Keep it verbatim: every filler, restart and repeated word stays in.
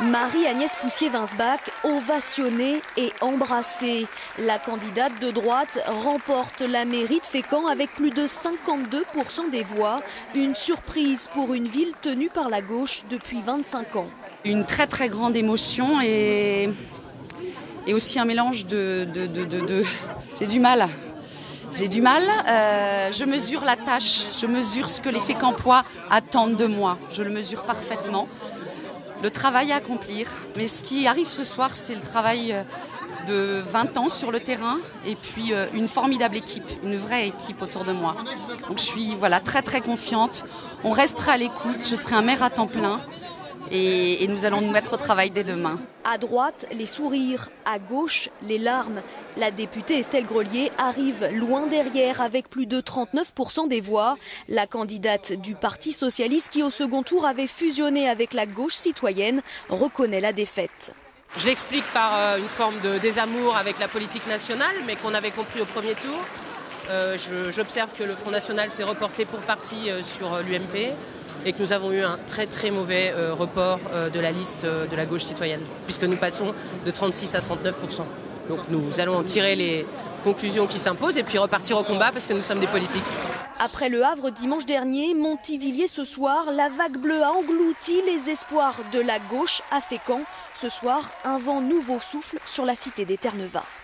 Marie-Agnès Poussier-Winsbach, ovationnée et embrassée. La candidate de droite remporte la mairie de Fécamp avec plus de cinquante-deux pour cent des voix. Une surprise pour une ville tenue par la gauche depuis vingt-cinq ans. Une très très grande émotion et, et aussi un mélange de... de, de, de, de... J'ai du mal. J'ai du mal. Euh, je mesure la tâche, je mesure ce que les Fécampois attendent de moi. Je le mesure parfaitement. Le travail à accomplir. Mais ce qui arrive ce soir, c'est le travail de vingt ans sur le terrain et puis une formidable équipe, une vraie équipe autour de moi. Donc je suis voilà, très très confiante. On restera à l'écoute. Je serai un maire à temps plein. Et, et nous allons nous mettre au travail dès demain. À droite, les sourires. À gauche, les larmes. La députée Estelle Grelier arrive loin derrière avec plus de trente-neuf pour cent des voix. La candidate du Parti socialiste qui au second tour avait fusionné avec la gauche citoyenne reconnaît la défaite. Je l'explique par une forme de désamour avec la politique nationale, mais qu'on avait compris au premier tour. Euh, J'observe que le Front National s'est reporté pour partie sur l'U M P. Et que nous avons eu un très très mauvais euh, report euh, de la liste euh, de la gauche citoyenne, puisque nous passons de trente-six à trente-neuf pour cent. Donc nous allons en tirer les conclusions qui s'imposent et puis repartir au combat parce que nous sommes des politiques. Après Le Havre dimanche dernier, Montivilliers ce soir, la vague bleue a englouti les espoirs de la gauche à Fécamp. Ce soir, un vent nouveau souffle sur la cité d'Eterneva.